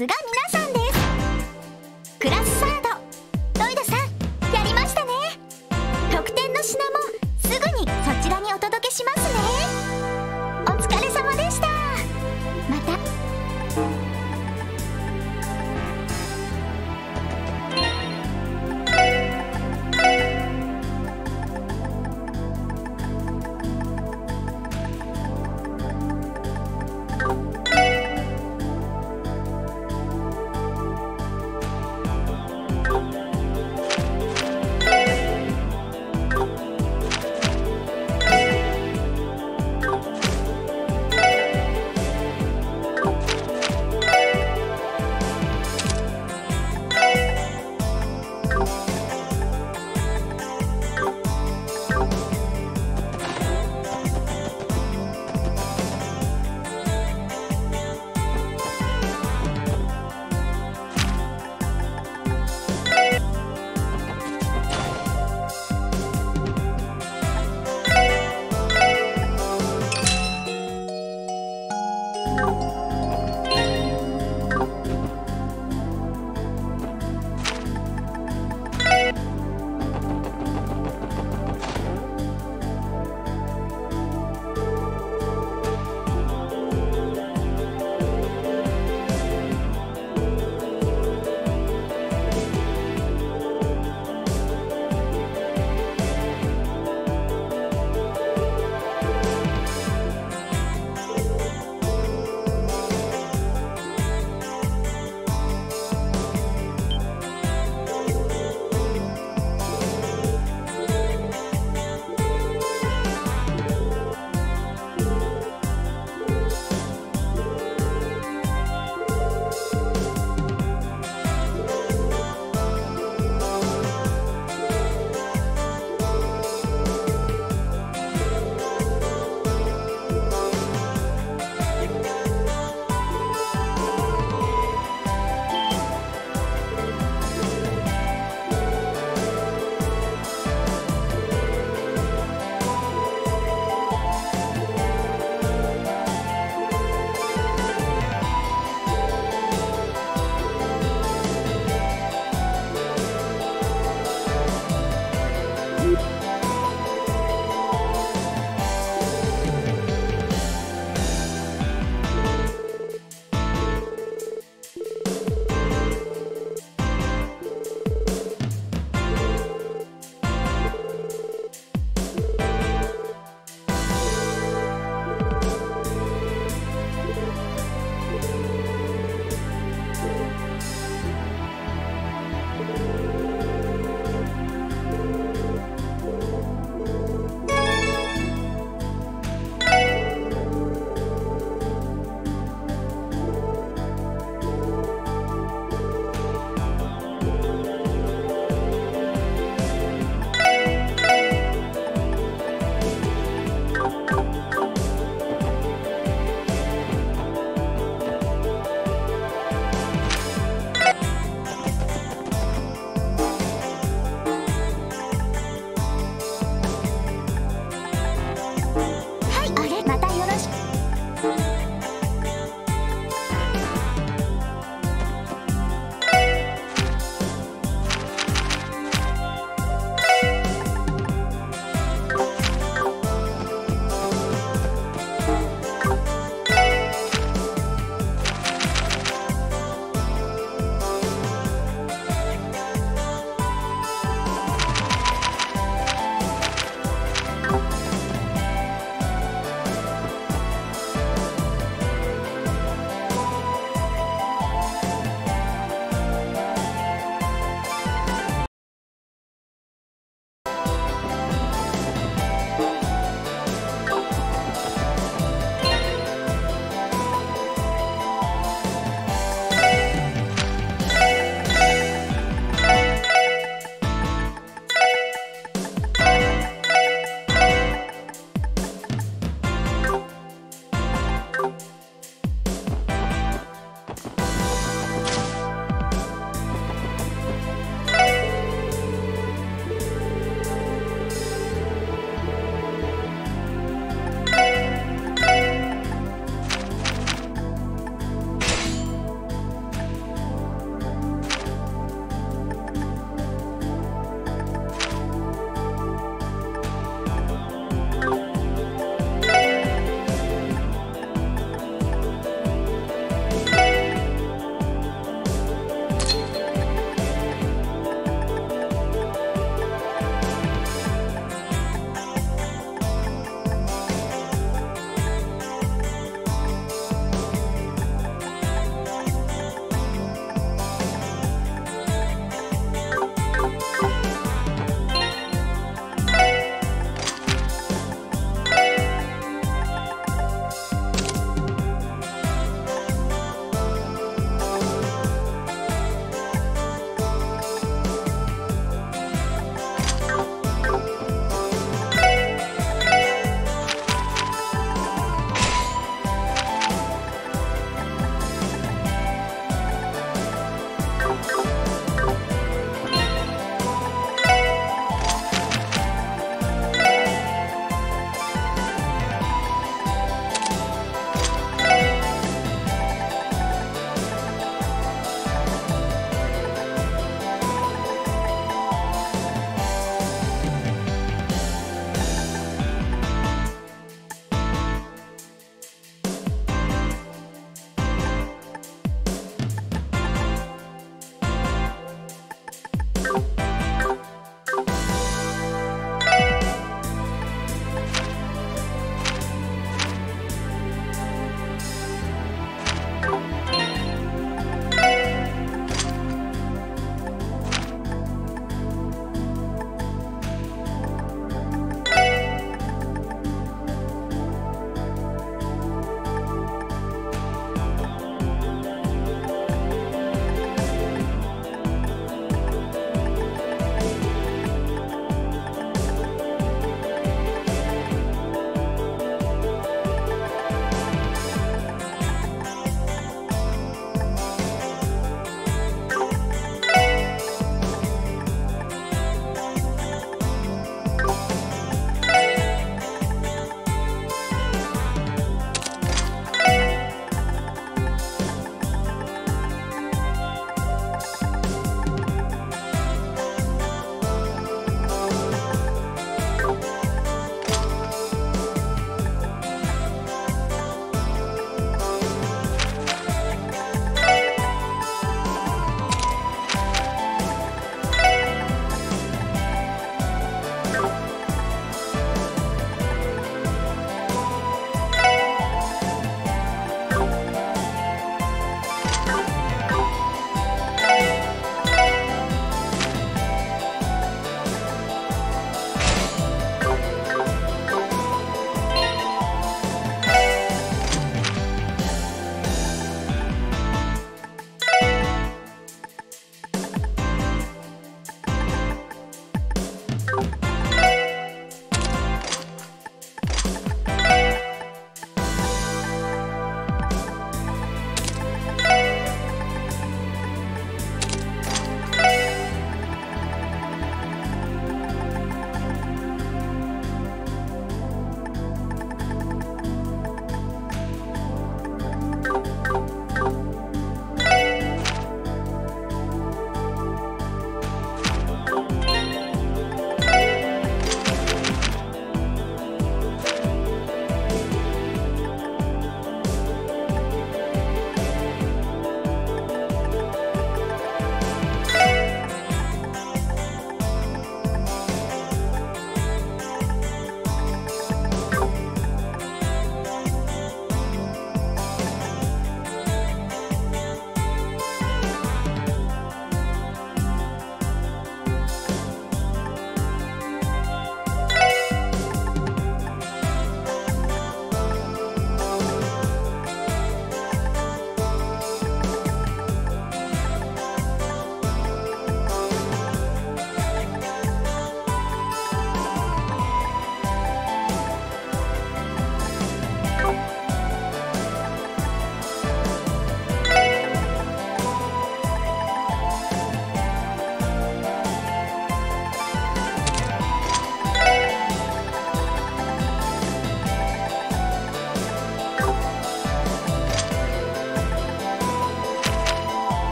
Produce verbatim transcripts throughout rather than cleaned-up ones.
すが皆さんです。クラスサードロイドさん、やりましたね。特典の品もすぐにそちらにお届けしますね。お疲れ様でした。また。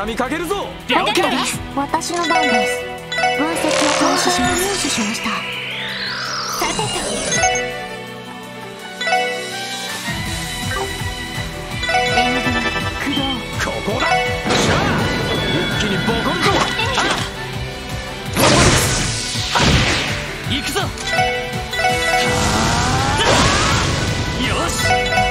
畳みかけるぞ。 了解です。私の番です。分析を開始します。入手しました。さてと援軍駆動。 ここだ。しゃあ一気にボコるぞ。行くぞ。よし。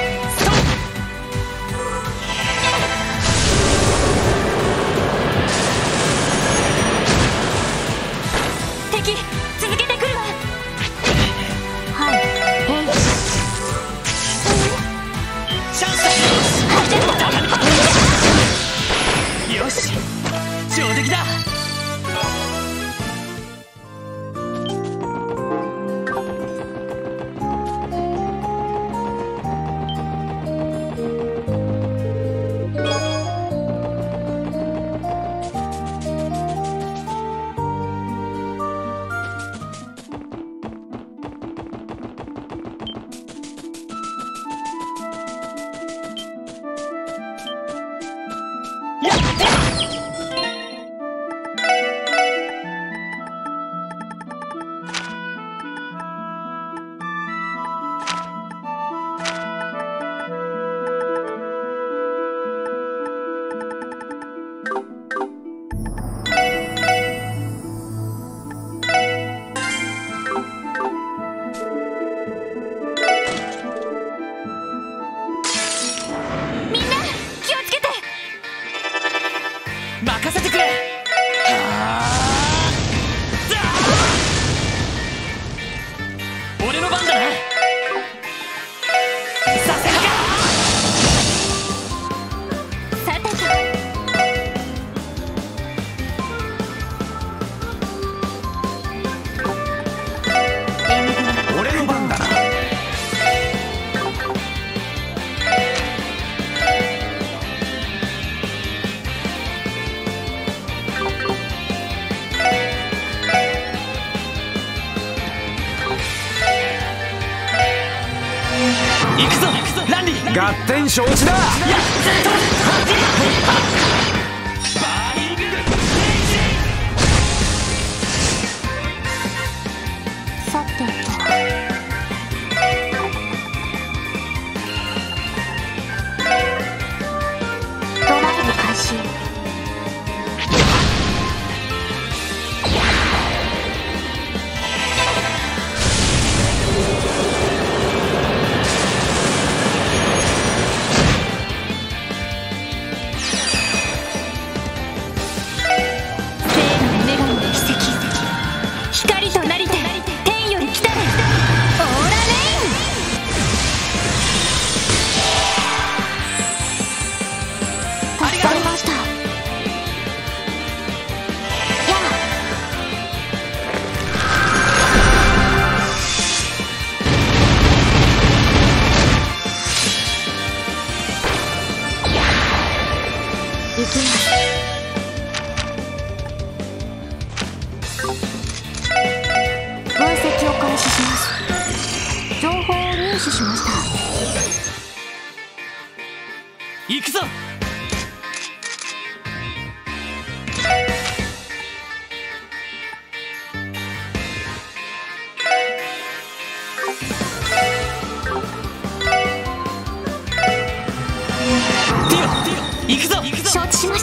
敵続けてくるわ。はい。えい。 チャンス。よし。上出来だ。任せてくれ。俺の番だな。させるか。 さてと俺の番だな。行くぞランディ。合点承知だ。 さてとドライブ開始。行きます。分析を開始します。情報を入手しました。 行くぞ。ディオディオ行くぞ。 承知しました。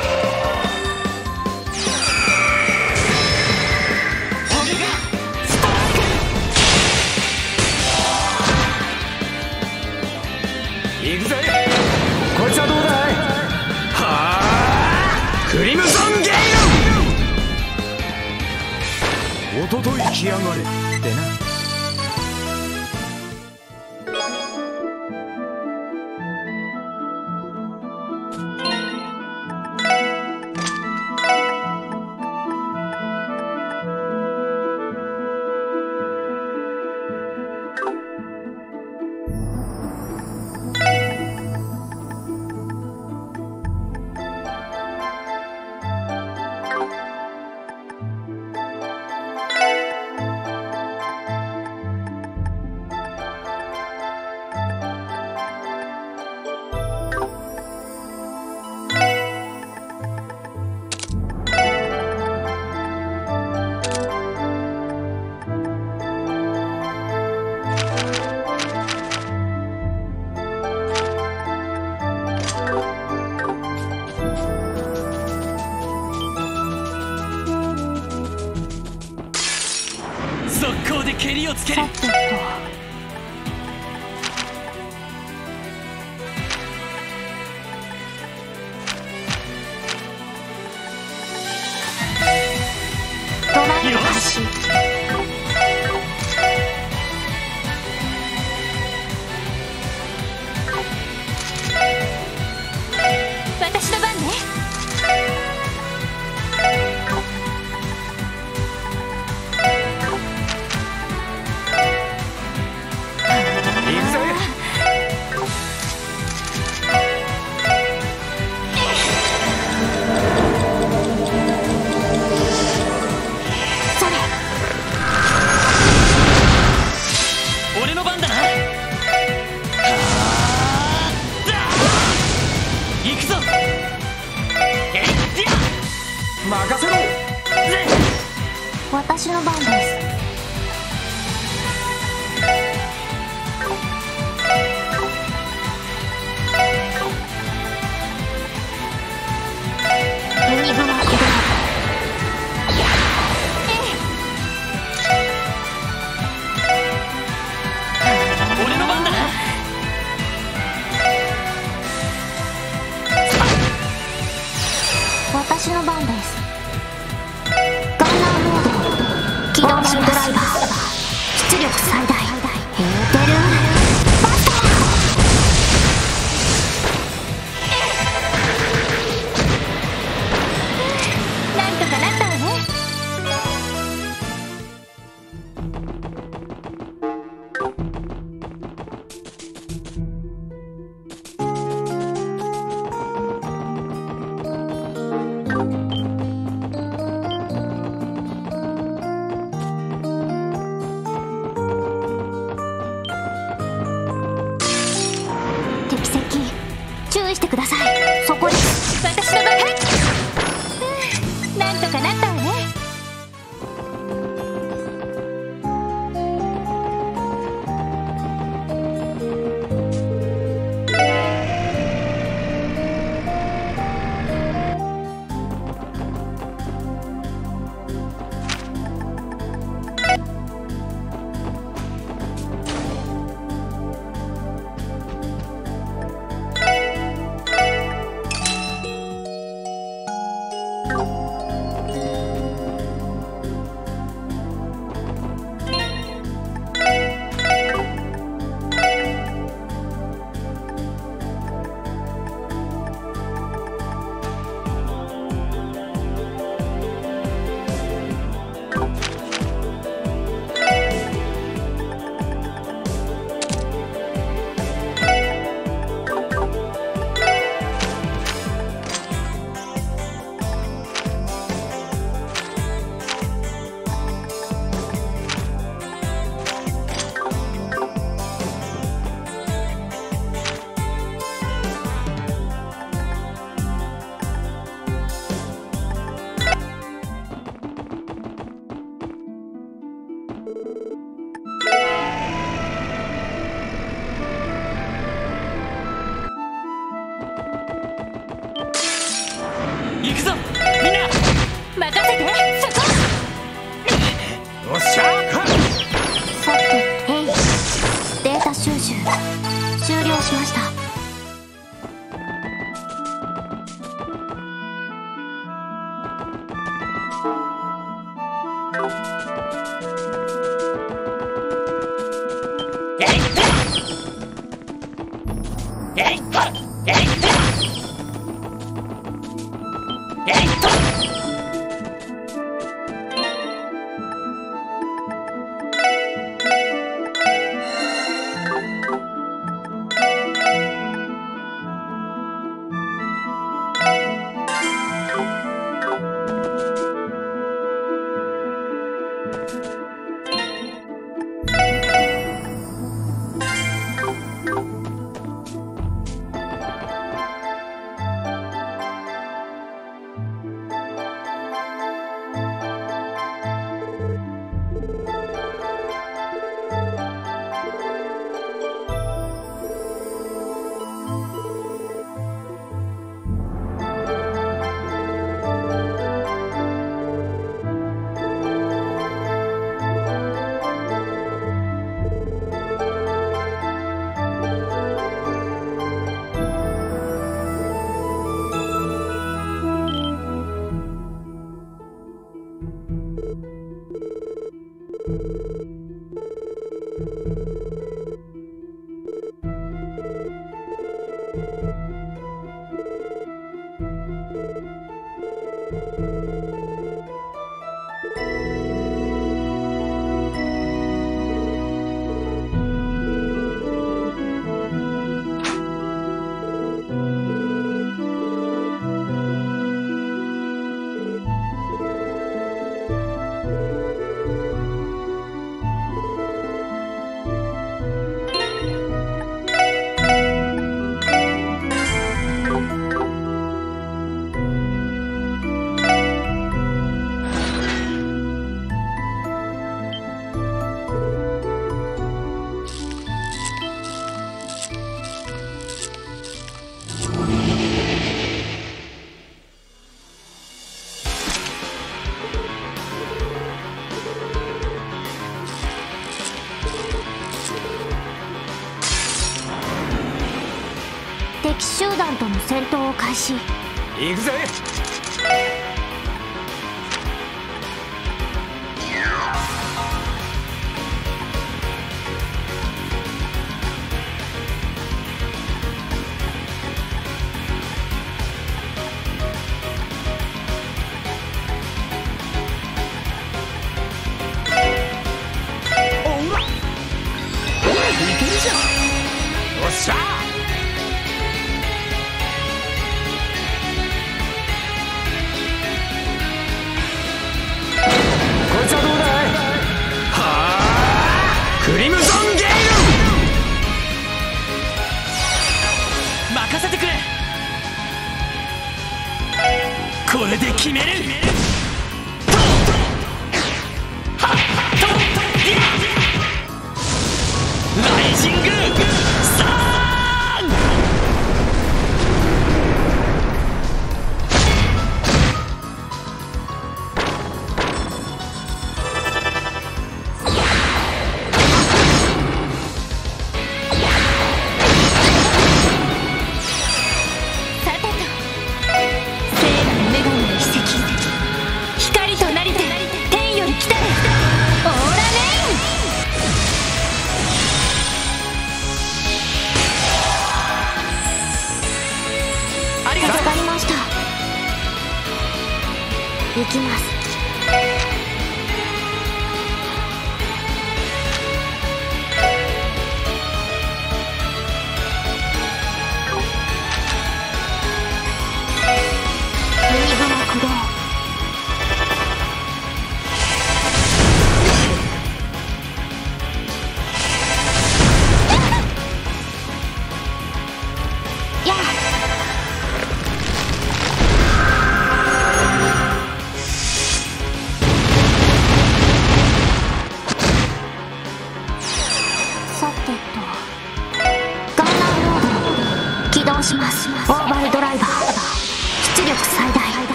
行くぜ。こいつはどうだい。はあクリムゾンゲイル。おととい来やがれってな。 で蹴りをつける。 さてとドライブ発進。私の番ね。 行くぜ。 それ俺の番だな。はーだ行くぞ。えいっや任せろ。 私の番です。ユニグマ起動。 俺の番だな。 私の番です。ガンナーモード起動します。ドライバー出力最大。エーテルバスター。 との戦闘を開始。 行くぜ。よっしゃ。こいつはどうだい。はあ、クリムゾンゲイル。 任せてくれ。これで決める。はっとライジングサーン。 さてと、聖なる女神の遺跡。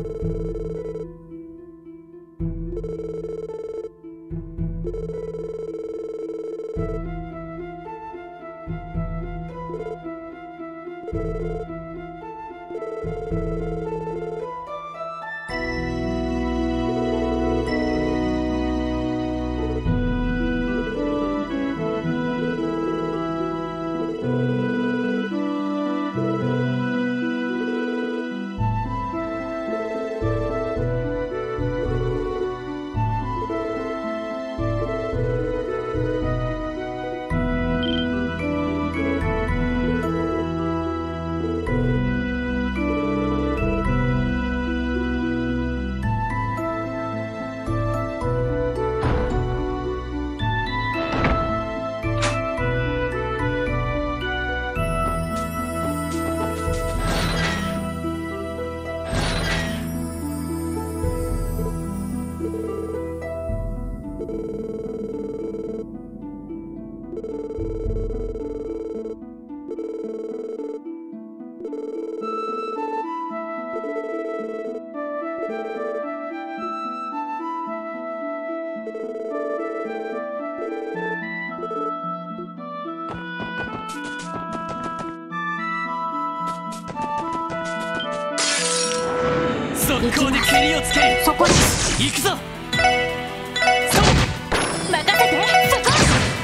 速攻で蹴りをつける。 そこです。 行くぞ。 そう任せて。そこ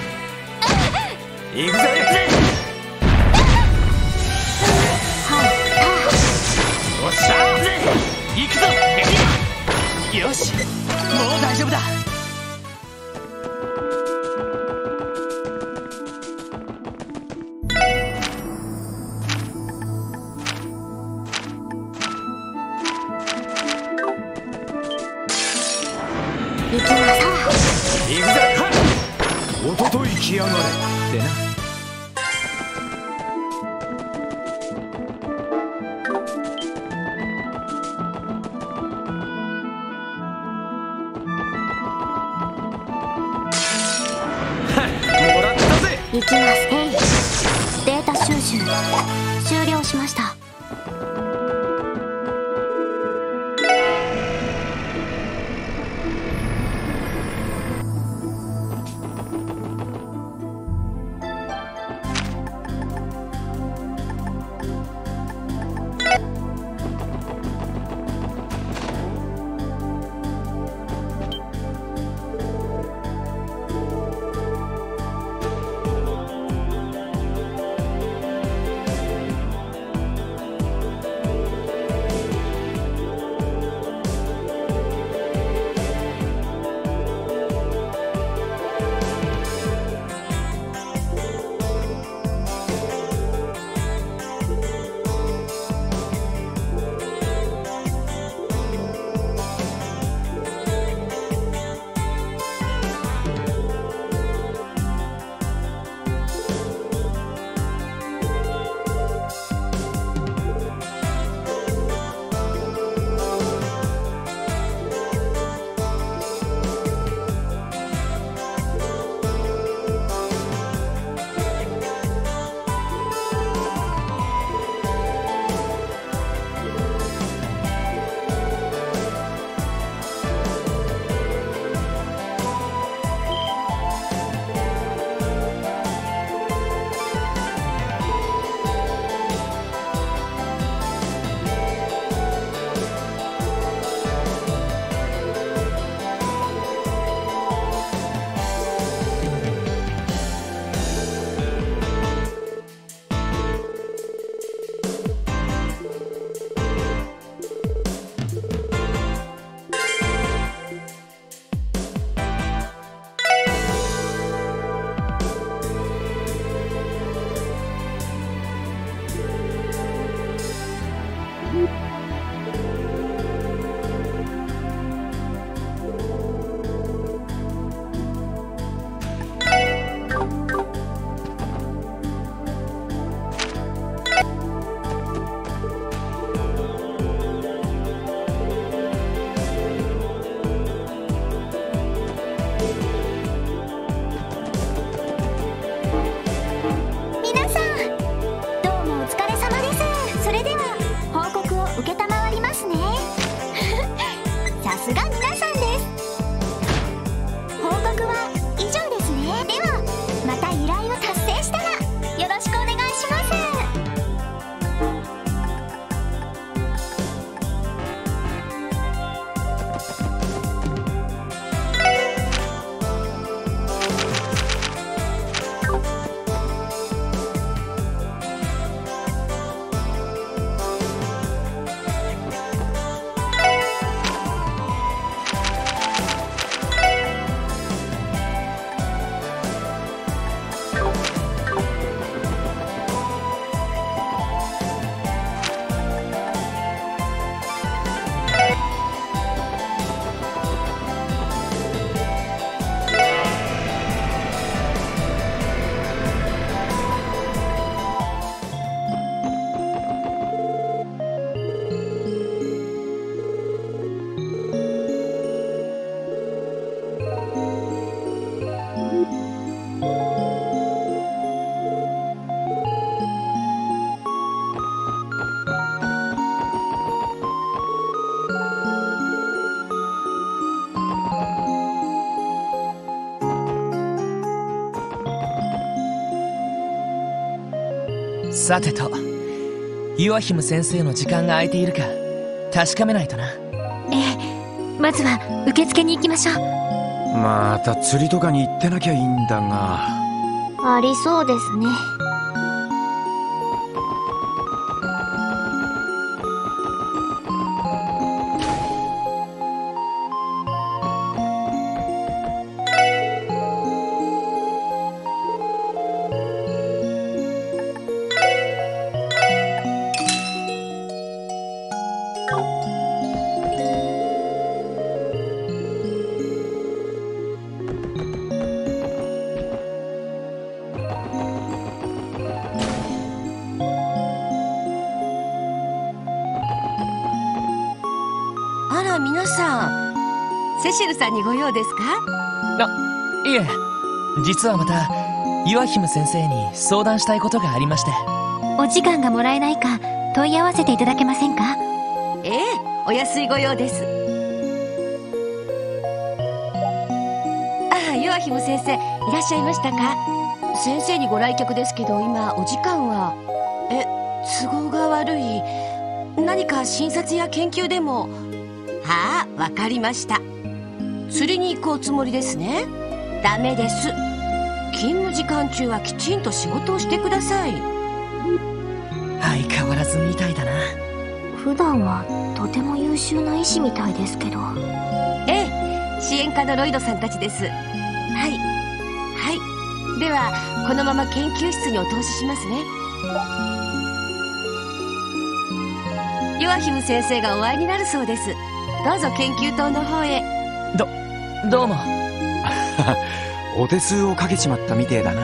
行くぜ。 はいパー。 おっしゃー。行くぞ。よし、もう大丈夫だ。 行きなさい。 行くぜ。おととい来やがれってな。もらったぜ。 行きます。えい。データ収集終了しました。 さてと、ユアヒム先生の時間が空いているか確かめないとな。 ええ、まずは受付に行きましょう。 また釣りとかに行ってなきゃいいんだが。 ありそうですね。 あら、皆さん、セシルさんにご用ですか？ あ、いえ、実はまたユアヒム先生に相談したいことがありまして。 お時間がもらえないか問い合わせていただけませんか？ ええ、お安いご用です。ああ、ヨアヒム先生、いらっしゃいましたか？先生にご来客ですけど、今お時間は。え、都合が悪い。何か診察や研究でも。はあ、わかりました。釣りに行くおつもりですね。ダメです。勤務時間中はきちんと仕事をしてください。 相変わらずみたいだな。 普段はとても優秀な医師みたいですけど。 ええ、支援課のロイドさんたちです。はいはい。ではこのまま研究室にお通ししますね。ヨアヒム先生がお会いになるそうです。どうぞ研究棟の方へ。 ど、どうも。 お手数をかけちまったみてえだな。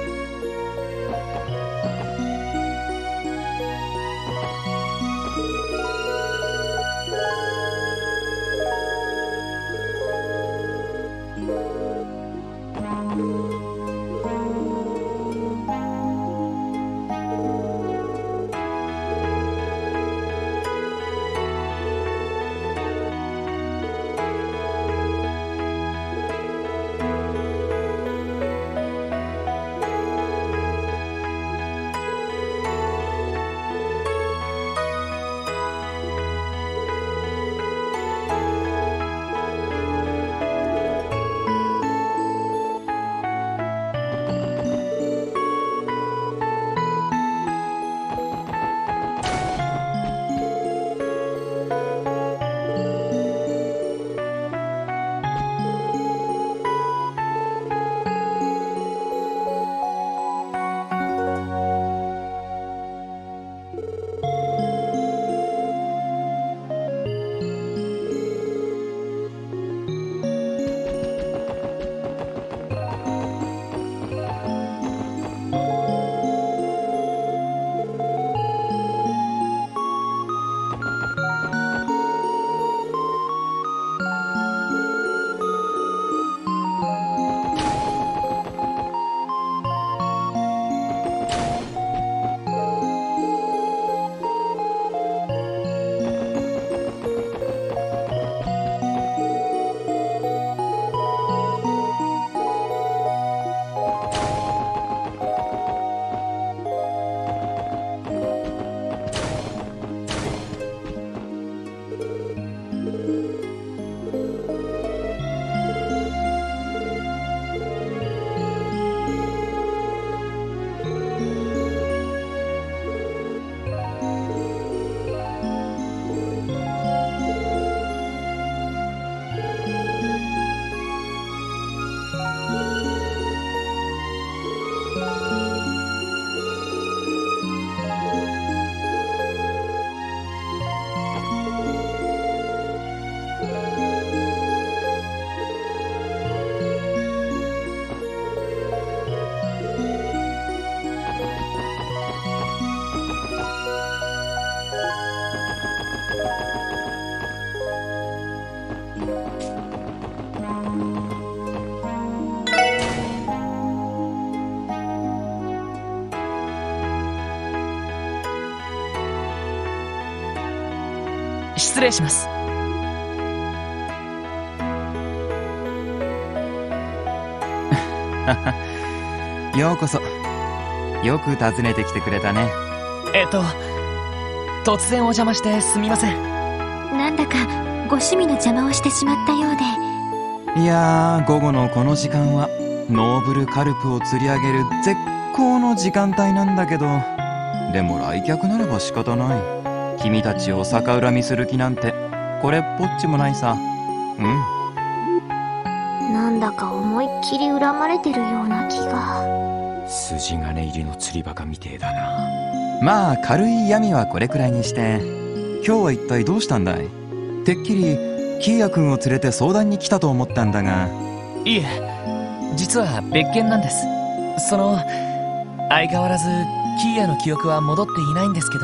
失礼します。 ようこそ。よく訪ねてきてくれたね。 えっと突然お邪魔してすみません。 なんだかご趣味の邪魔をしてしまったようで。 いやー、午後のこの時間はノーブルカルプを釣り上げる絶好の時間帯なんだけど、でも来客ならば仕方ない。君たちを逆恨みする気なんてこれっぽっちもないさ。うん。 なんだか思いっきり恨まれてるような気が。 筋金入りの釣りバカみてえだな。 まあ軽い闇はこれくらいにして、今日は一体どうしたんだい？てっきりキーヤ君を連れて相談に来たと思ったんだが。 いえ、実は別件なんです。その相変わらずキーヤの記憶は戻っていないんですけど。 うん、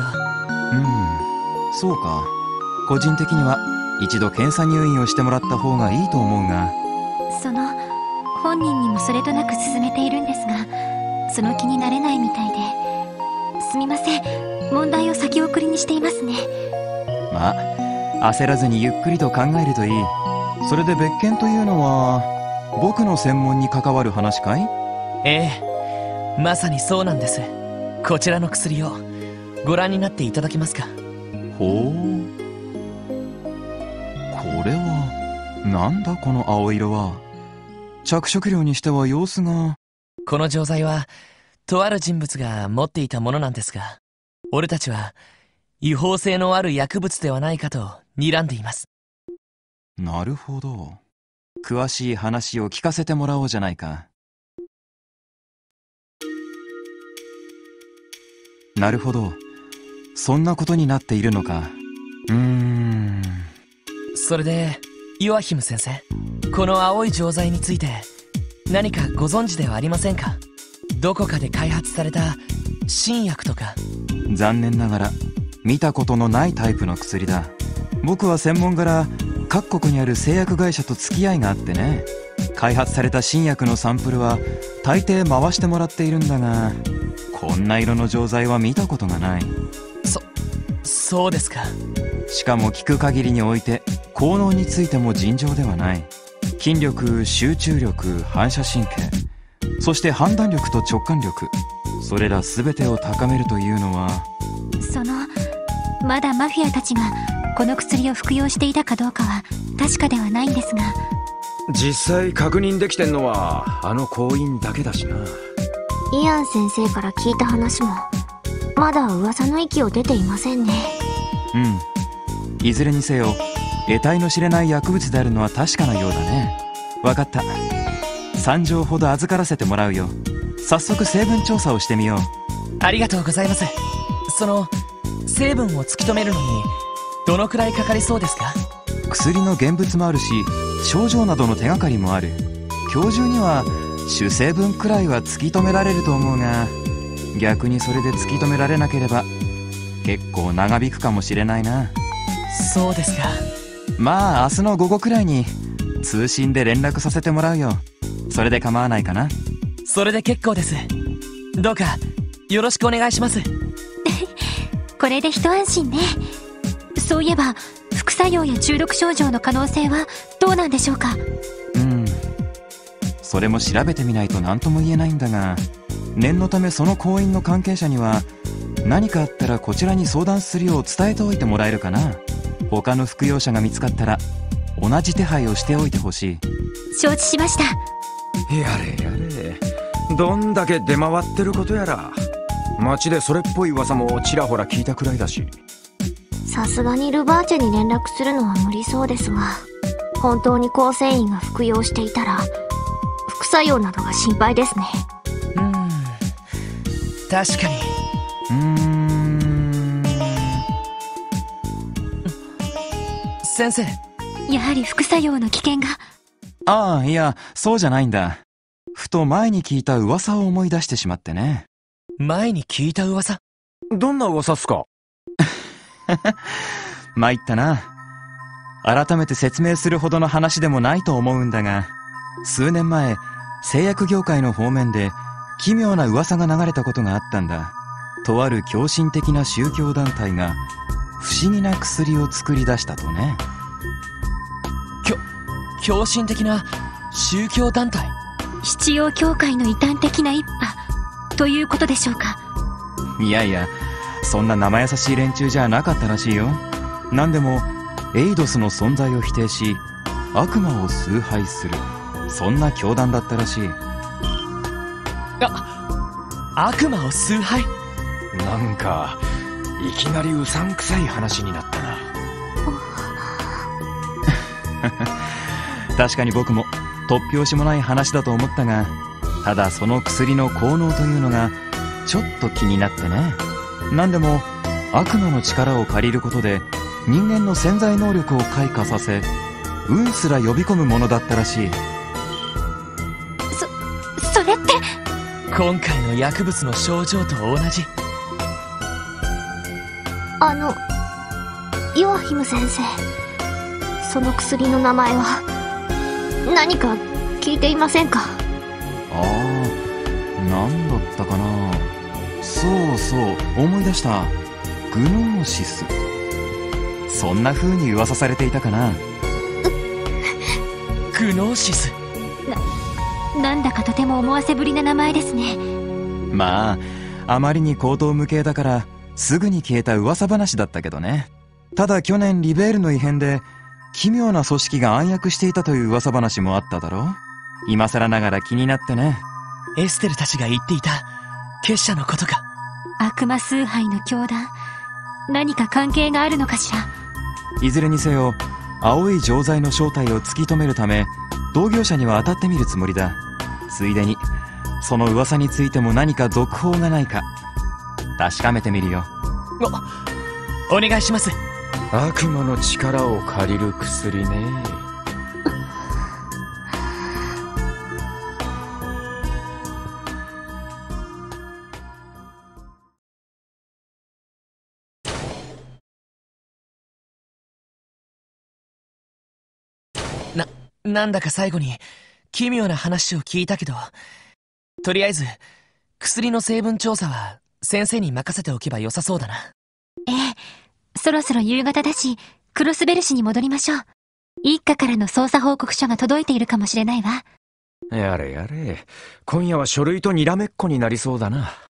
そうか。個人的には一度検査入院をしてもらった方がいいと思うが。 その本人にもそれとなく勧めているんですが、その気になれないみたいで。すみません、問題を先送りにしていますね。 まあ焦らずにゆっくりと考えるといい。それで別件というのは僕の専門に関わる話かい？ ええ、まさにそうなんです。こちらの薬をご覧になっていただけますか？ ほう、これはなんだこの青色は。着色料にしては様子が。 この錠剤はとある人物が持っていたものなんですが、俺たちは違法性のある薬物ではないかと睨んでいます。 なるほど。詳しい話を聞かせてもらおうじゃないか。なるほど、そんなことになっているのか。うーん。 それでヨアヒム先生、この青い錠剤について何かご存知ではありませんか？どこかで開発された新薬とか。 残念ながら見たことのないタイプの薬だ。僕は専門から各国にある製薬会社と付き合いがあってね、開発された新薬のサンプルは大抵回してもらっているんだが、こんな色の錠剤は見たことがない。 そそうですか。 しかも聞く限りにおいて効能についても尋常ではない。筋力、集中力、反射神経、そして判断力と直感力、それら全てを高めるというのは。 そのまだマフィアたちがこの薬を服用していたかどうかは確かではないんですが。 実際確認できてんのはあの行員だけだしな。 イアン先生から聞いた話もまだ噂の域を出ていませんね。 うん、いずれにせよ得体の知れない薬物であるのは確かなようだね。わかった、さん錠ほど預からせてもらうよ。早速成分調査をしてみよう。 ありがとうございます。その成分を突き止めるのにどのくらいかかりそうですか？ 薬の現物もあるし、症状などの手がかりもある。今日中には主成分くらいは突き止められると思うが、逆にそれで突き止められなければ結構長引くかもしれないな。 そうですか。 まあ明日の午後くらいに通信で連絡させてもらうよ。それで構わないかな？ それで結構です。どうかよろしくお願いします。 これで一安心ね。そういえば副作用や中毒症状の可能性はどうなんでしょうか？ うん、それも調べてみないと何とも言えないんだが、念のためその行員の関係者には何かあったらこちらに相談するよう伝えておいてもらえるかな。他の服用者が見つかったら同じ手配をしておいてほしい。 承知しました。 やれやれ、どんだけ出回ってることやら。街でそれっぽい噂もちらほら聞いたくらいだし。 さすがにルバーチェに連絡するのは無理そうですが、本当に構成員が服用していたら副作用などが心配ですね。 うーん、確かに。 うーん、 先生、 やはり副作用の危険が。 ああ、いやそうじゃないんだ。ふと前に聞いた噂を思い出してしまってね。 前に聞いた噂？ どんな噂っすか？ 参ったな。改めて説明するほどの話でもないと思うんだが、数年前製薬業界の方面で奇妙な噂が流れたことがあったんだ。とある狂信的な宗教団体が不思議な薬を作り出したとね。 きょ狂信的な宗教団体？ 七曜教会の異端的な一派ということでしょうか？ いやいや、 そんな生優しい連中じゃなかったらしいよ。何でもエイドスの存在を否定し悪魔を崇拝する、そんな教団だったらしい。 あ、悪魔を崇拝？ なんかいきなりうさんくさい話になったな。 確かに僕も突拍子もない話だと思ったが、ただその薬の効能というのがちょっと気になってね。何でも悪魔の力を借りることで人間の潜在能力を開花させ運すら呼び込むものだったらしい。 そそれって今回の薬物の症状と同じ。 あのヨアヒム先生、その薬の名前は何か聞いていませんか？ ああ、なんだったかな。そうそう、思い出した。グノーシス。そんな風に噂されていたかな。 グノーシス。 な、なんだかとても思わせぶりな名前ですね。 まああまりに荒唐無稽だからすぐに消えた噂話だったけどね。ただ去年リベールの異変で奇妙な組織が暗躍していたという噂話もあっただろう。今更ながら気になってね。 エステルたちが言っていた結社のことか。 悪魔崇拝の教団、何か関係があるのかしら。 いずれにせよ青い錠剤の正体を突き止めるため同業者には当たってみるつもりだ。ついでにその噂についても何か続報がないか確かめてみるよ。 お、お願いします。 悪魔の力を借りる薬ね。 な、なんだか最後に奇妙な話を聞いたけど、とりあえず薬の成分調査は先生に任せておけばよさそうだな。 ええ、そろそろ夕方だし、クロスベル市に戻りましょう。一課からの捜査報告書が届いているかもしれないわ。 やれやれ、今夜は書類とにらめっこになりそうだな。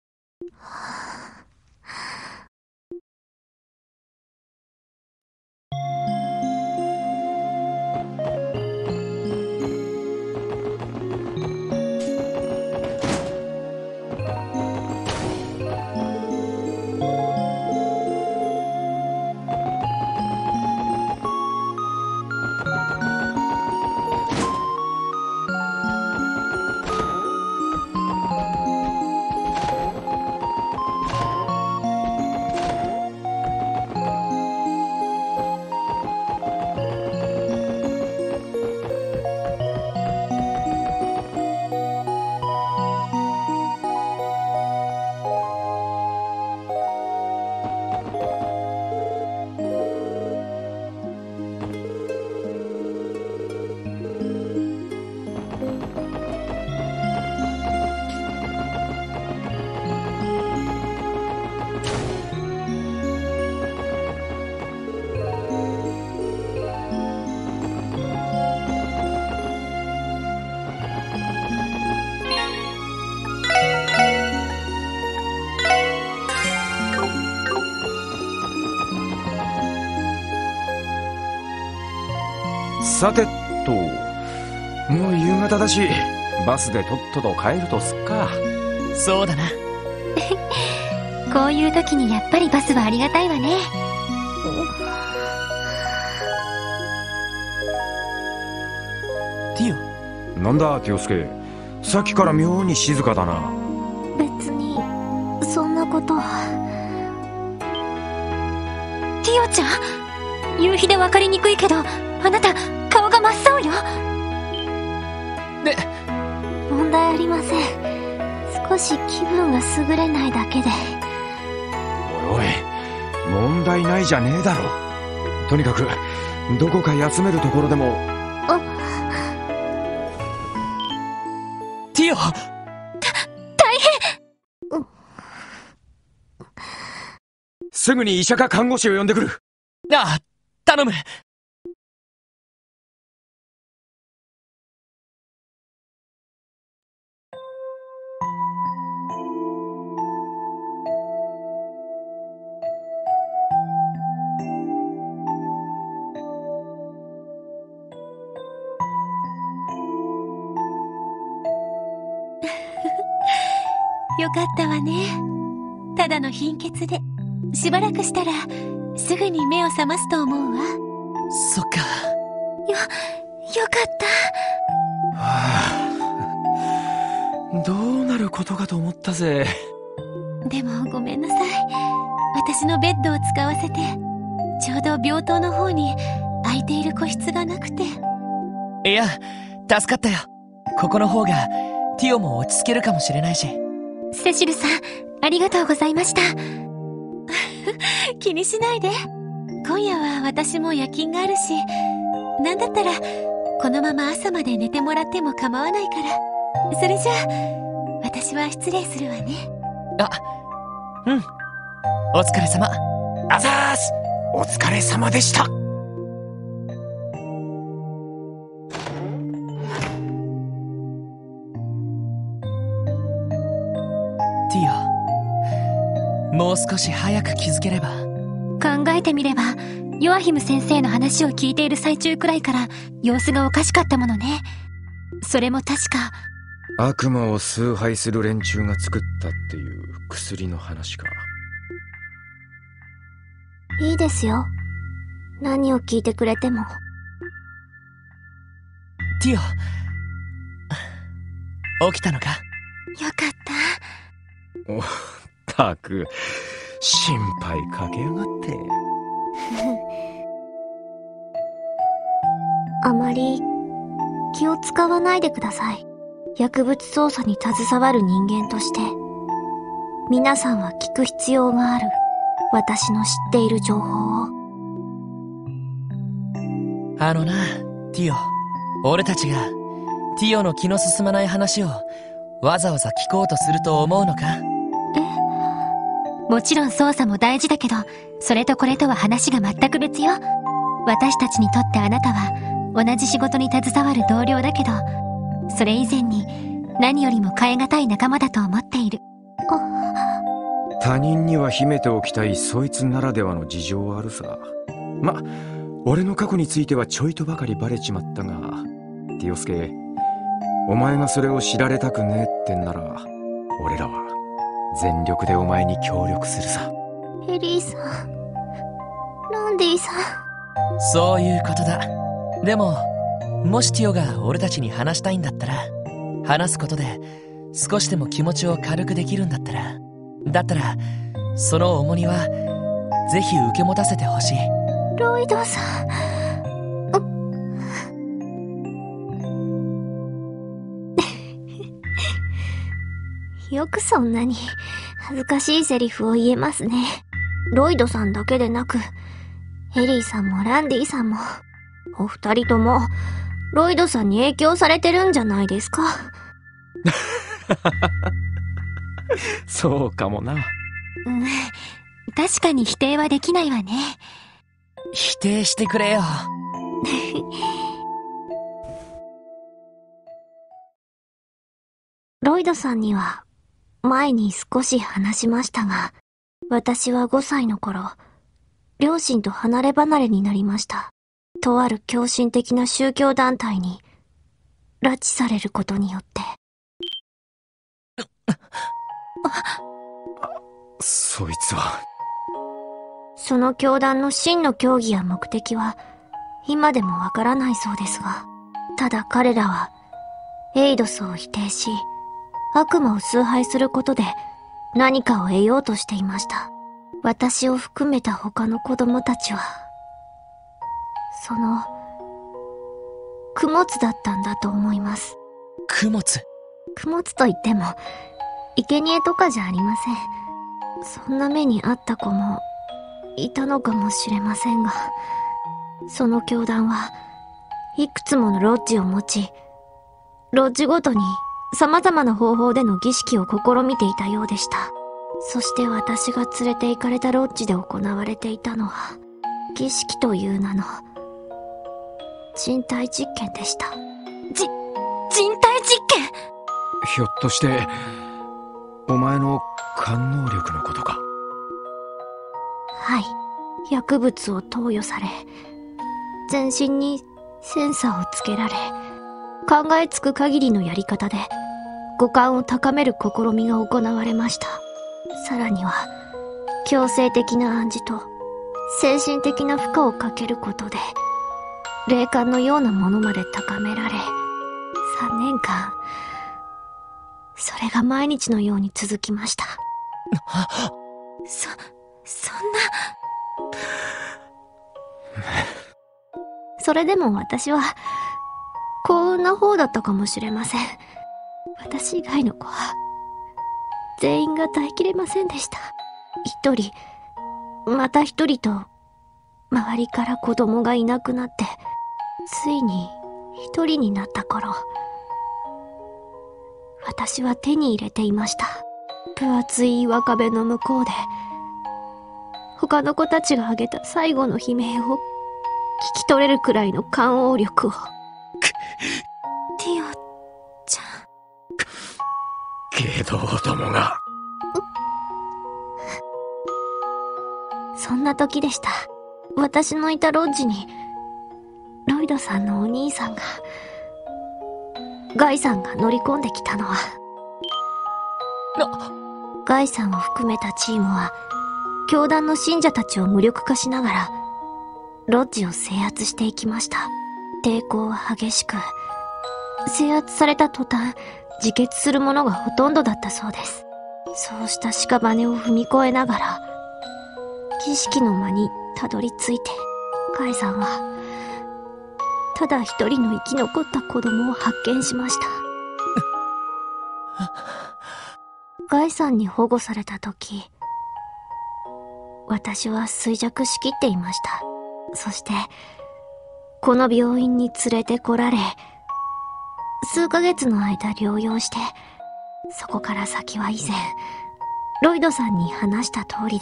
さてと、もう夕方だしバスでとっとと帰るとすっか。 そうだな。 こういう時にやっぱりバスはありがたいわね。 ティオ。 なんだ清介、さっきから妙に静かだな。 別にそんなことは。ティオちゃん、夕日で分かりにくいけどあなた顔が真っ青よ。 で、 問題ありません。少し気分が優れないだけで。 おいおい、問題ないじゃねえだろ。とにかくどこか休めるところでも。 あ、 ティオ。 大変。 すぐに医者か看護師を呼んでくる。 ああ、頼む。 よかったわね。ただの貧血で、しばらくしたらすぐに目を覚ますと思うわ。 そっか。 よ、よかった。 はあ、どうなることかと思ったぜ。 でもごめんなさい。私のベッドを使わせて、ちょうど病棟の方に空いている個室がなくて。 いや、助かったよ。ここの方がティオも落ち着けるかもしれないし。 セシルさん、ありがとうございました。気にしないで。今夜は私も夜勤があるし、なんだったらこのまま朝まで寝てもらっても構わないから。それじゃあ私は失礼するわね。 あ、うん。お疲れ様。 あざーす。お疲れ様でした。 ティオ、もう少し早く気づければ。 考えてみれば、ヨアヒム先生の話を聞いている最中くらいから様子がおかしかったものね。それも確か悪魔を崇拝する連中が作ったっていう薬の話か。 いいですよ。何を聞いてくれても。 ティオ、起きたのか？ よかった。 おったく、心配かけやがって。 あまり気を使わないでください。薬物操作に携わる人間として、皆さんは聞く必要がある。私の知っている情報を。 あのな、ティオ。俺たちがティオの気の進まない話をわざわざ聞こうとすると思うのか？ もちろん捜査も大事だけど、それとこれとは話が全く別よ。私たちにとってあなたは同じ仕事に携わる同僚だけど、それ以前に何よりも代え難い仲間だと思っている。 他人には秘めておきたいそいつならではの事情はあるさ。ま、俺の過去についてはちょいとばかりバレちまったが、ティオスケ、お前がそれを知られたくねえってんなら、俺らは全力でお前に協力するさ。 エリーさん、ランディさん。 そういうことだ。でももしティオが俺たちに話したいんだったら、話すことで少しでも気持ちを軽くできるんだったら、だったらその重荷はぜひ受け持たせてほしい。 ロイドさん。よくそんなに恥ずかしいセリフを言えますね。ロイドさんだけでなく、エリーさんもランディさんも、お二人ともロイドさんに影響されてるんじゃないですか。 そうかもな。 うん、確かに否定はできないわね。 否定してくれよ。 ロイドさんには前に少し話しましたが、私はごさいの頃、両親と離れ離れになりました。とある狂信的な宗教団体に拉致されることによって。 そいつは。 その教団の真の教義や目的は今でもわからないそうですが、ただ彼らはエイドスを否定し、悪魔を崇拝することで何かを得ようとしていました。私を含めた他の子供たちは、その供物だったんだと思います。 供物？ 供物といっても生贄とかじゃありません。そんな目にあった子もいたのかもしれませんが、その教団はいくつものロッジを持ち、ロッジごとに様々な方法での儀式を試みていたようでした。そして私が連れて行かれたロッジで行われていたのは、儀式という名の人体実験でした。じ、人体実験？ ひょっとしてお前の感能力のことか？ はい。薬物を投与され、全身にセンサーをつけられ、考えつく限りのやり方で五感を高める試みが行われました。さらには強制的な暗示と精神的な負荷をかけることで霊感のようなものまで高められ、さんねんかんそれが毎日のように続きました。そ、そんなそれでも私は幸運な方だったかもしれません。私以外の子は全員が耐えきれませんでした。一人また一人と周りから子供がいなくなって、ついに一人になった頃、私は手に入れていました。分厚い岩壁の向こうで他の子たちが挙げた最後の悲鳴を聞き取れるくらいの感応力を。ティオちゃん。 ゲドウどもが。 そんな時でした。私のいたロッジにロイドさんのお兄さんがガイさんが乗り込んできたのは、ガイさんを含めたチームは教団の信者たちを無力化しながらロッジを制圧していきました。抵抗は激しく、制圧された途端自決する者がほとんどだったそうです。そうした屍を踏み越えながら儀式の間にたどり着いて、ガイさんはただ一人の生き残った子供を発見しました。ガイさんに保護された時、私は衰弱しきっていました。そしてこの病院に連れてこられ、数ヶ月の間療養して、そこから先は以前ロイドさんに話した通りです。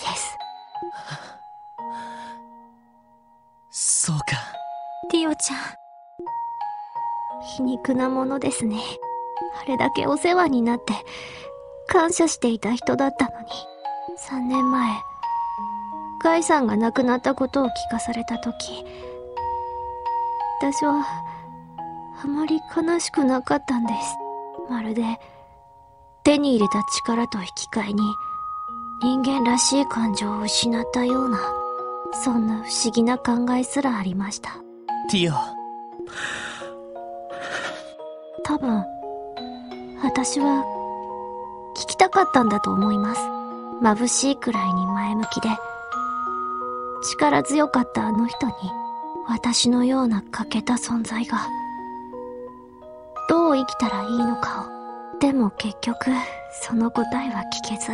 そうか。 ティオちゃん、皮肉なものですね。あれだけお世話になって感謝していた人だったのに、さんねんまえガイさんが亡くなったことを聞かされた時、私はあまり悲しくなかったんです。まるで手に入れた力と引き換えに人間らしい感情を失ったような、そんな不思議な考えすらありました。 ティオ。 多分私は聞きたかったんだと思います。眩しいくらいに前向きで力強かったあの人に、私のような欠けた存在がどう生きたらいいのかを。でも結局その答えは聞けず、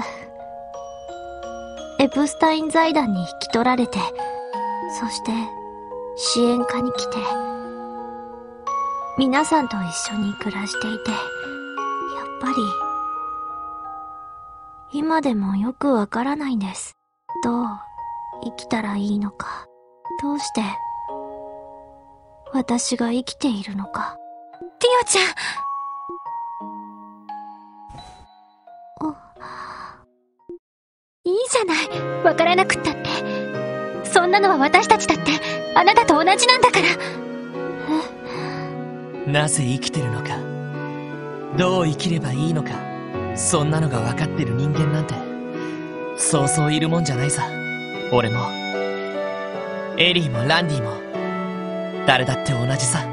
エプスタイン財団に引き取られて、そして支援課に来て皆さんと一緒に暮らしていて、やっぱり今でもよくわからないんです。どう生きたらいいのか、どうして私が生きているのか。ティオちゃん。お、いいじゃない、わからなくったって。そんなのは私たちだってあなたと同じなんだから。 え？なぜ生きてるのか、どう生きればいいのか、そんなのが分かってる人間なんてそうそういるもんじゃないさ。俺もエリーもランディも誰だって同じさ。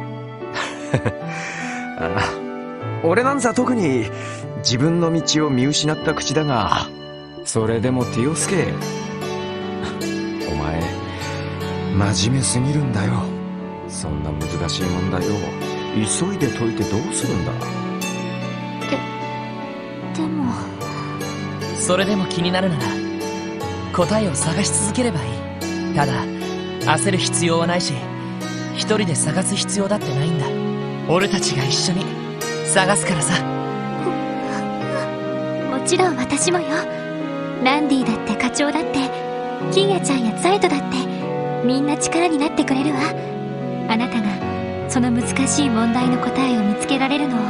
ああ、俺なんざ特に自分の道を見失った口だが、それでもティオスケ、お前真面目すぎるんだよ。そんな難しい問題を急いで解いてどうするんだ。 で、でもそれでも気になるなら答えを探し続ければいい。ただ焦る必要はないし、一人で探す必要だってないんだ。俺たちが一緒に探すからさ。 もちろん私もよ。ランディだって課長だってキーヤちゃんやザイトだってみんな力になってくれるわ。あなたがその難しい問題の答えを見つけられるのを。エ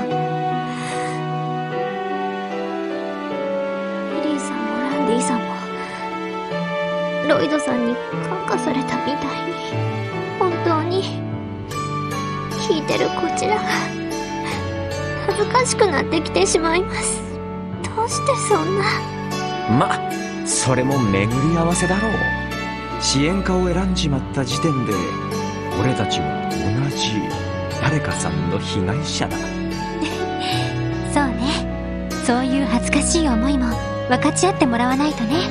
リーさんもランディさんもロイドさんに感化されたみたいに、本当に聞いてるこちらが恥ずかしくなってきてしまいます。どうしてそんな。 ま、それも巡り合わせだろう。支援家を選んじまった時点で俺たちは同じ誰かさんの被害者だ。 そうね。そういう恥ずかしい思いも分かち合ってもらわないとね。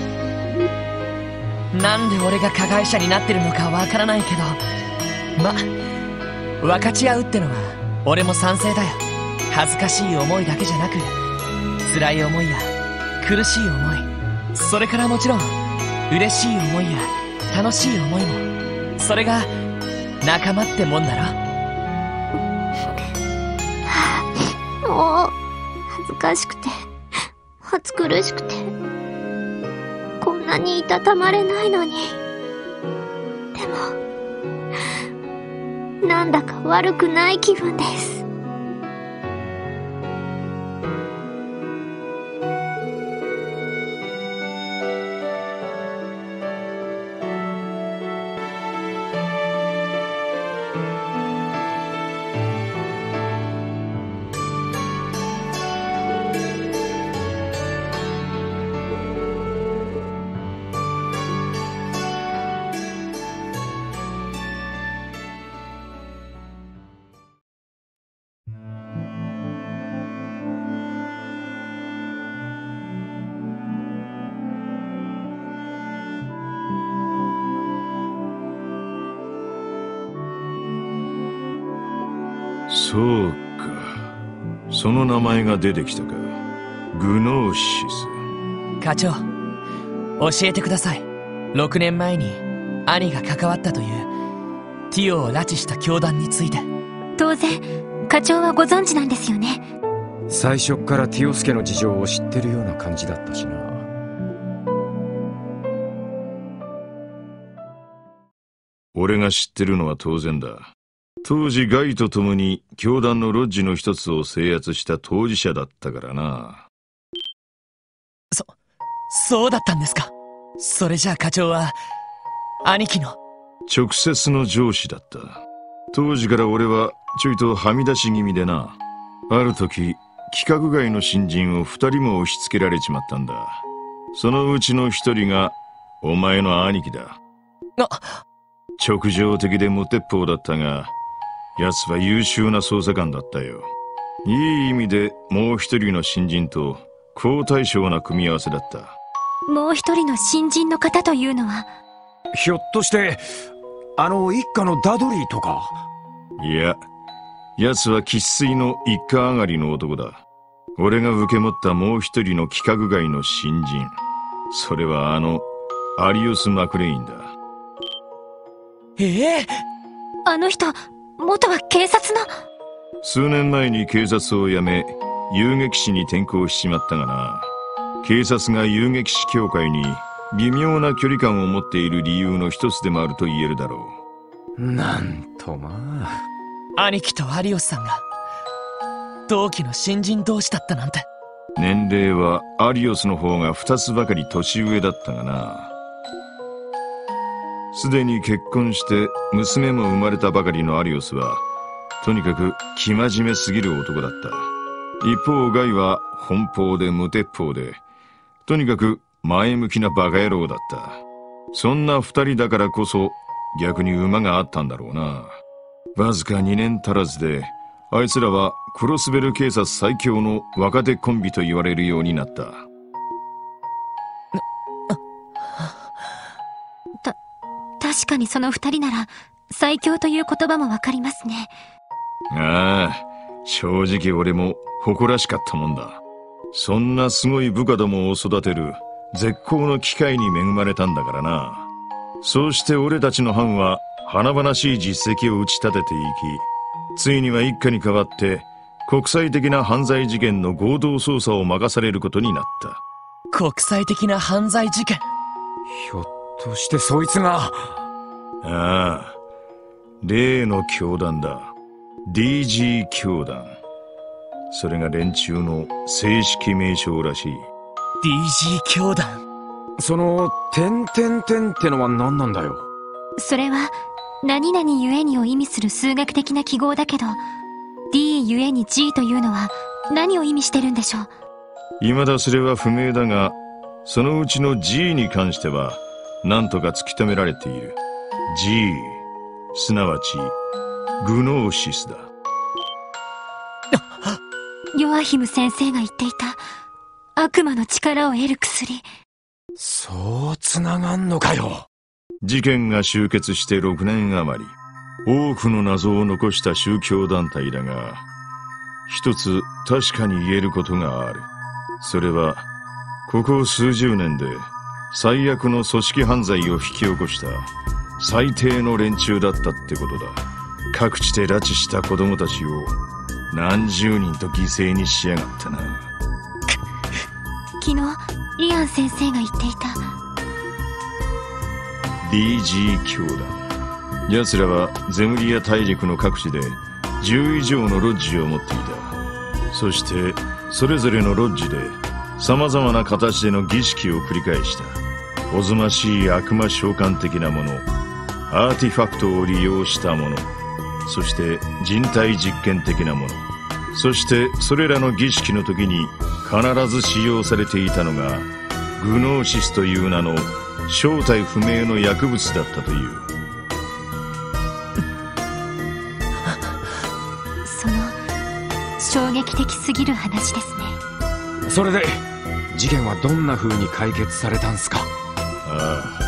なんで俺が加害者になってるのかわからないけど、ま、分かち合うってのは俺も賛成だよ。恥ずかしい思いだけじゃなく、辛い思いや苦しい思い、それからもちろん嬉しい思いや楽しい思いも、それが仲間ってもんだろ。 もう恥ずかしくて暑苦しくてこんなにいたたまれないのに。でもなんだか悪くない気分です。 そうか、その名前が出てきたか。グノーシス。 課長、教えてください。ろくねんまえに兄が関わったというティオを拉致した教団について。 当然課長はご存知なんですよね。 最初っからティオスケの事情を知ってるような感じだったしな。 俺が知ってるのは当然だ。当時ガイと共に教団のロッジの一つを制圧した当事者だったからな。 そ、そうだったんですか。それじゃあ課長は兄貴の直接の上司だった。当時から俺はちょいとはみ出し気味でな。ある時規格外の新人を二人も押し付けられちまったんだ。そのうちの一人がお前の兄貴だ。 あ、 直情的で無鉄砲だったが、奴は優秀な捜査官だったよ。いい意味でもう一人の新人と好対照な組み合わせだった。 もう一人の新人の方というのは、 ひょっとしてあの一家のダドリーとか。 いや、奴は生粋の一家上がりの男だ。俺が受け持ったもう一人の規格外の新人、それはあのアリオス・マクレインだ。 ええ、 あの人元は警察の。 数年前に警察を辞め遊撃士に転向しちまったがな。警察が遊撃士協会に微妙な距離感を持っている理由の一つでもあると言えるだろう。なんとまあ、兄貴とアリオスさんが同期の新人同士だったなんて。 年齢はアリオスの方が二つばかり年上だったがな。すでに結婚して娘も生まれたばかりのアリオスはとにかく生真面目すぎる男だった。一方ガイは奔放で無鉄砲でとにかく前向きなバカ野郎だった。そんな二人だからこそ逆に馬があったんだろうな。わずかにねん足らずであいつらはクロスベル警察最強の若手コンビと言われるようになった。 た、確かにその二人なら最強という言葉もわかりますね。 ああ、正直俺も誇らしかったもんだ。そんなすごい部下どもを育てる絶好の機会に恵まれたんだからな。そうして俺たちの班は華々しい実績を打ち立てていき、ついには一家に代わって国際的な犯罪事件の合同捜査を任されることになった。 国際的な犯罪事件。 ひょっとしてそいつが。 ああ、例の教団だ。 ディージー 教団。それが連中の正式名称らしい。 ディージー 教団。 その点点点ってのは何なんだよ。 それは何々ゆえにを意味する数学的な記号だけど、 D ゆえに G というのは何を意味してるんでしょう。 未だそれは不明だが、そのうちの G に関しては何とか突き止められている。 G すなわちグノーシスだ。 ヨアヒム先生が言っていた悪魔の力を得る薬。 そうつながんのかよ。 事件が終結してろくねん余り、多くの謎を残した宗教団体だが、一つ確かに言えることがある。それはここ数十年で最悪の組織犯罪を引き起こした最低の連中だったってことだ。各地で拉致した子供たちを何十人と犠牲にしやがったな。 昨日イアン先生が言っていたディージー 教団。奴らはゼムリア大陸の各地でじゅう以上のロッジを持っていた。そしてそれぞれのロッジで様々な形での儀式を繰り返した。おぞましい悪魔召喚的なもの、アーティファクトを利用したもの、そして人体実験的なもの、そしてそれらの儀式の時に必ず使用されていたのがグノーシスという名の正体不明の薬物だったという。 その衝撃的すぎる話ですね。 それで事件はどんな風に解決されたんすか？ ああ、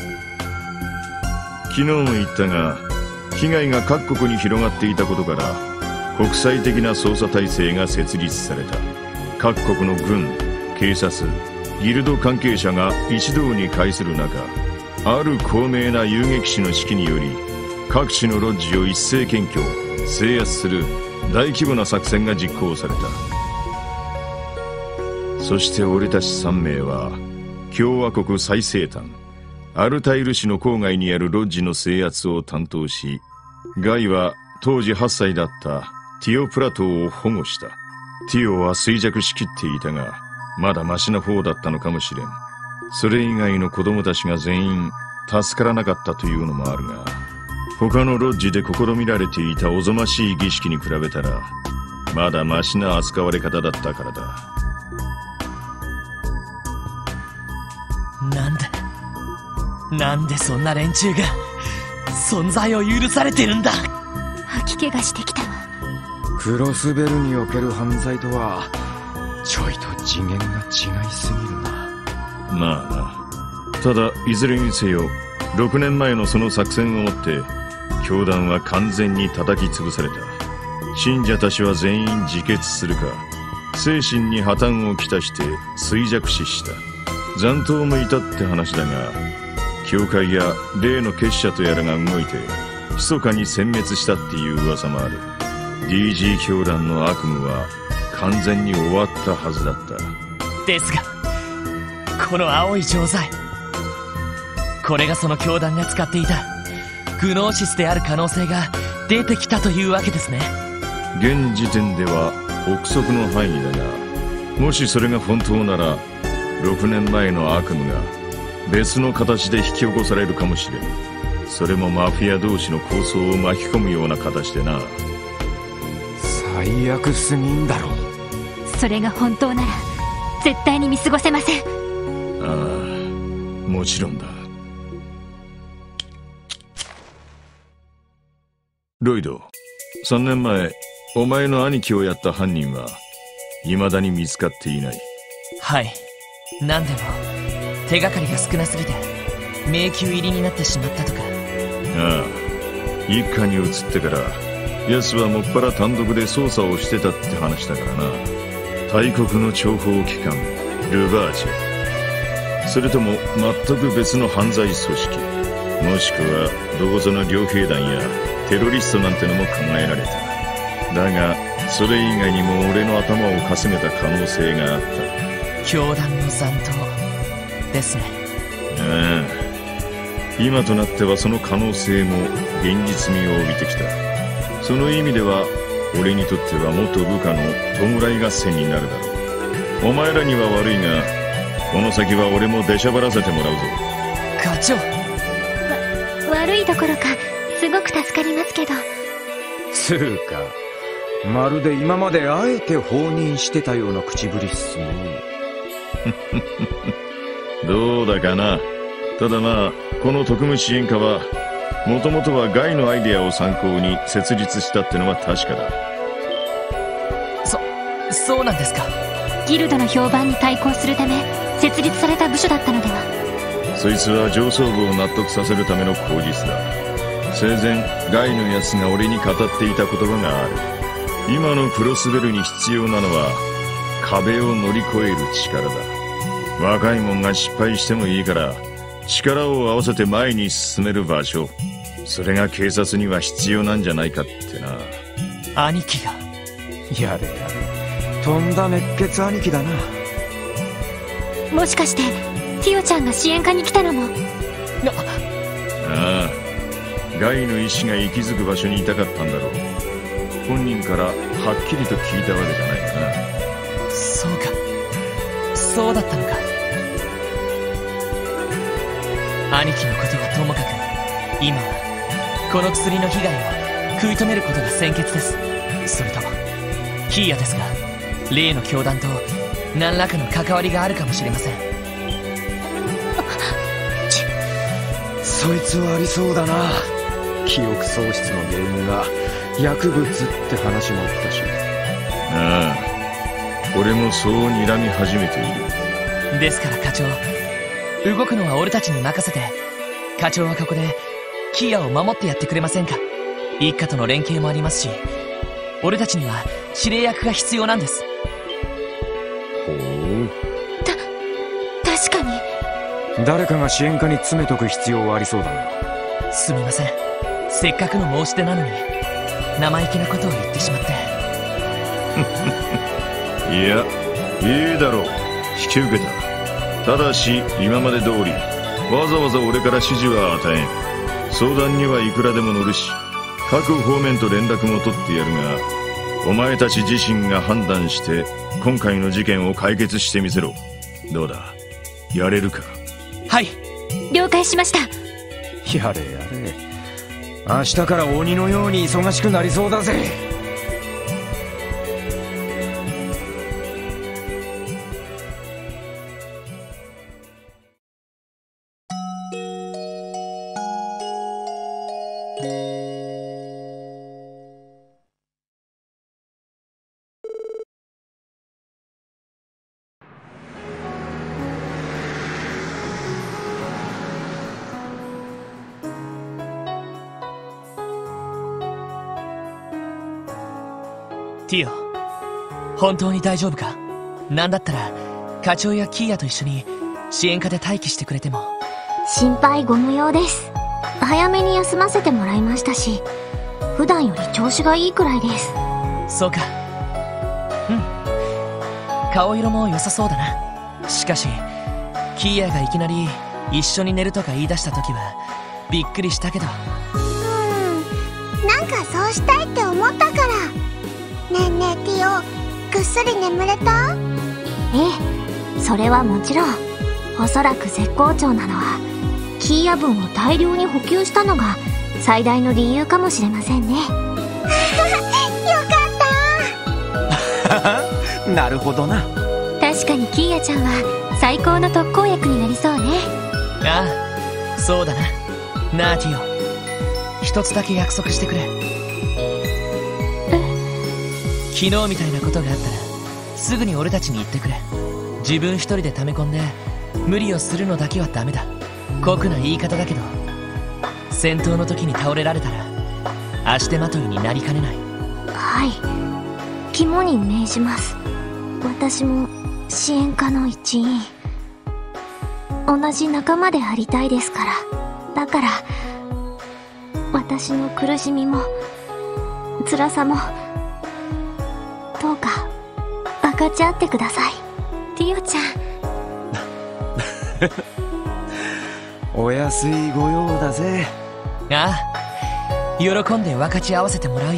昨日も言ったが、被害が各国に広がっていたことから国際的な捜査体制が設立された。各国の軍、警察、ギルド関係者が一堂に会する中、ある高名な遊撃士の指揮により各地のロッジを一斉検挙、制圧する大規模な作戦が実行された。そして俺たちさん名は共和国最西端アルタイル市の郊外にあるロッジの制圧を担当し、ガイは当時はっさいだったティオプラトーを保護した。ティオは衰弱しきっていたが、まだマシな方だったのかもしれん。それ以外の子供たちが全員助からなかったというのもあるが、他のロッジで試みられていたおぞましい儀式に比べたらまだマシな扱われ方だったからだ。 なんでなんでそんな連中が存在を許されてるんだ。 吐き気がしてきたわ。 クロスベルにおける犯罪とはちょいと次元が違いすぎるな。 まあな。ただいずれにせよろくねんまえのその作戦をもって教団は完全に叩き潰された。信者たちは全員自決するか精神に破綻をきたして衰弱死した。残党もいたって話だが、教会や例の結社とやらが動いて密かに殲滅したっていう噂もある。 ディージー 教団の悪夢は完全に終わったはずだった。 ですがこの青い錠剤、これがその教団が使っていたグノーシスである可能性が出てきたというわけですね。 現時点では憶測の範囲だが、もしそれが本当ならろくねんまえの悪夢が別の形で引き起こされるかもしれん。それもマフィア同士の抗争を巻き込むような形でな。 最悪すぎんだろ。 それが本当なら絶対に見過ごせません。 ああ、もちろんだ。ロイド、さんねんまえお前の兄貴をやった犯人は未だに見つかっていない。 はい、何でも手がかりが少なすぎて迷宮入りになってしまったとか。 ああ、一家に移ってから奴はもっぱら単独で捜査をしてたって話だからな。大国の諜報機関ルバージェ、それとも全く別の犯罪組織、もしくはどこぞの両兵団やテロリストなんてのも考えられた。だがそれ以外にも俺の頭をかすめた可能性があった。 教団の残党ですね。 ああ、今となってはその可能性も現実味を帯びてきた。その意味では俺にとっては元部下の弔い合戦になるだろう。お前らには悪いがこの先は俺も出しゃばらせてもらうぞ。 課長、 わ悪いどころかすごく助かりますけど。 つうかまるで今まであえて放任してたような口ぶりっすね。 どうだかな。ただまあこの特務支援課はもともとはガイのアイデアを参考に設立したってのは確かだ。 そそうなんですか。 ギルドの評判に対抗するため設立された部署だったのでは。 そいつは上層部を納得させるための口実だ。生前ガイのやつが俺に語っていた言葉がある。今のクロスベルに必要なのは壁を乗り越える力だ。若いもんが失敗してもいいから力を合わせて前に進める場所、それが警察には必要なんじゃないかってな。 兄貴がやれやれ、とんだ熱血兄貴だな。 もしかしてティオちゃんが支援課に来たのも。 ああ、ガイの意志が息づく場所にいたかったんだろう。本人からはっきりと聞いたわけじゃないかな。 そうか、そうだったのか。兄貴のことはともかく今はこの薬の被害を食い止めることが先決です。それとキーヤですが、例の教団と何らかの関わりがあるかもしれません。 そいつはありそうだな。記憶喪失の原因が薬物って話もあったし。 ああ、俺もそう睨み始めている。 ですから課長、動くのは俺たちに任せて、課長はここでキーヤを守ってやってくれませんか。一家との連携もありますし、俺たちには指令役が必要なんです。 ほう。 た確かに。 誰かが支援課に詰めとく必要はありそうだな。 すみません、せっかくの申し出なのに生意気なことを言ってしまって。 いや、いいだろう、引き受けた。ただし今まで通りわざわざ俺から指示は与えん。相談にはいくらでも乗るし、各方面と連絡も取ってやるが、お前たち自身が判断して今回の事件を解決してみせろ。どうだ、やれるか。 はい、 了解しました。 やれやれ、明日から鬼のように忙しくなりそうだぜ。 ティオ、本当に大丈夫か。なんだったら課長やキーヤと一緒に支援課で待機してくれても。 心配ご無用です。早めに休ませてもらいましたし、普段より調子がいいくらいです。 そうか。うん、顔色も良さそうだな。しかしキーヤがいきなり一緒に寝るとか言い出した時はびっくりしたけど。 うーん、なんかそうしたいって思ったから。ねえねえティオ、ぐっすり眠れた？ええ、それはもちろん。おそらく絶好調なのはキーヤ分を大量に補給したのが最大の理由かもしれませんね。よかったなるほどな。 確かにキーヤちゃんは最高の特効薬になりそうね。 ああ、そうだな。なあティオ、一つだけ約束してくれ。昨日みたいなことがあったらすぐに俺たちに言ってくれ。自分一人で溜め込んで無理をするのだけはダメだ。酷な言い方だけど、戦闘の時に倒れられたら足手まといになりかねない。 はい、肝に銘じます。私も支援課の一員、同じ仲間でありたいですから。だから私の苦しみも辛さもどうか分かち合ってください、ティオちゃん。 お安いご用だぜ。 ああ、喜んで分かち合わせてもらうよ。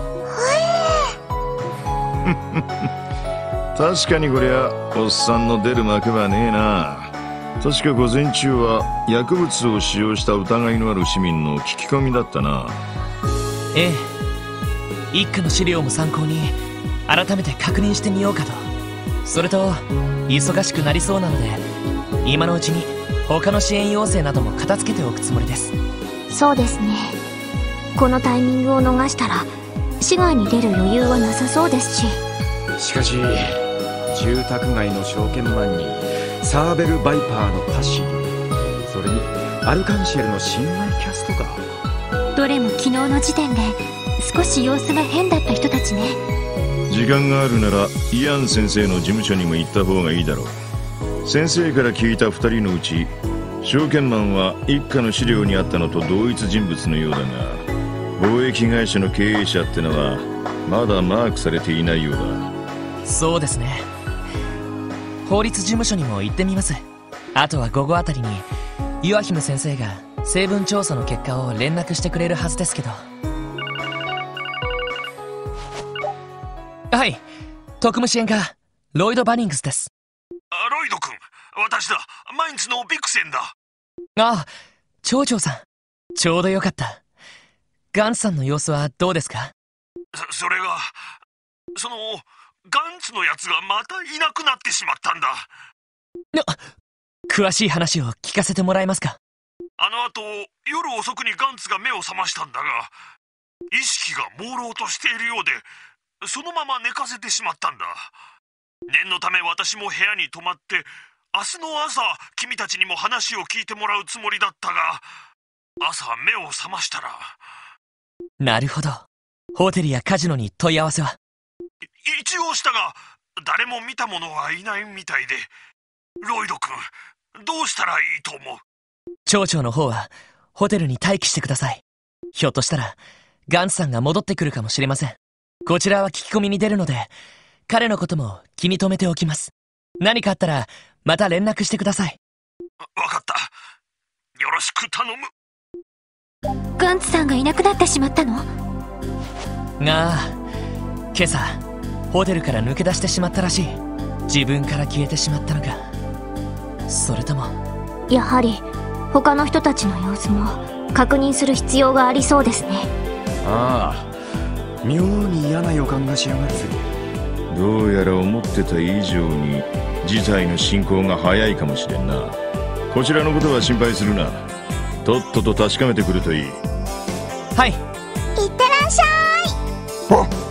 確かにこりゃおっさんの出る幕はねえな。確か午前中は薬物を使用した疑いのある市民の聞き込みだったな。 ええ、 一家の資料も参考に改めて確認してみようかと。それと忙しくなりそうなので今のうちに他の支援要請なども片付けておくつもりです。 そうですね。このタイミングを逃したら市外に出る余裕はなさそうですし。 しかし住宅街の証券マンにサーベル・バイパーのパシリ、それにアルカンシェルの新米キャストか。 どれも昨日の時点で少し様子が変だった人たちね。 時間があるならイアン先生の事務所にも行った方がいいだろう。先生から聞いたふたりのうち証券マンは一家の資料にあったのと同一人物のようだが、貿易会社の経営者ってのはまだマークされていないようだ。 そうですね。法律事務所にも行ってみます。あとは午後あたりにユアヒム先生が成分調査の結果を連絡してくれるはずですけど。はい、特務支援課ロイド・バニングスです。 あ、ロイド君、私だ。マインツのビクセンだ。 ああ、町長さん、ちょうどよかった。ガンツさんの様子はどうですか？ そ、それがそのガンツのやつがまたいなくなってしまったんだ。 な、詳しい話を聞かせてもらえますか？ あの後夜遅くにガンツが目を覚ましたんだが、意識が朦朧としているようでそのまま寝かせてしまったんだ。念のため私も部屋に泊まって明日の朝君たちにも話を聞いてもらうつもりだったが、朝目を覚ましたら。 なるほど。ホテルやカジノに問い合わせは？ 一応したが誰も見た者はいないみたいで。ロイド君、どうしたらいいと思う？ 町長の方はホテルに待機してください。ひょっとしたらガンツさんが戻ってくるかもしれません。こちらは聞き込みに出るので彼のことも気に留めておきます。何かあったらまた連絡してください。 わかった。よろしく頼む。 ガンツさんがいなくなってしまったの？ ああ、今朝ホテルから抜け出してしまったらしい。自分から消えてしまったのか、それとも。 やはり他の人たちの様子も確認する必要がありそうですね。 ああ、妙に嫌な予感がしやがるぜ。 どうやら思ってた以上に事態の進行が早いかもしれんな。こちらのことは心配するな。とっとと確かめてくるといい。 はい。 いってらっしゃい。